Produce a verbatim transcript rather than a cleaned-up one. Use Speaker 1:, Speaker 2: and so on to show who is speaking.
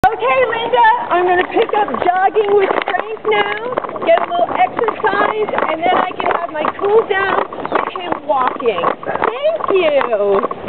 Speaker 1: Okay, Linda, I'm going to pick up jogging with strength now, get a little exercise, and then I can have my cool down with him walking. Thank you.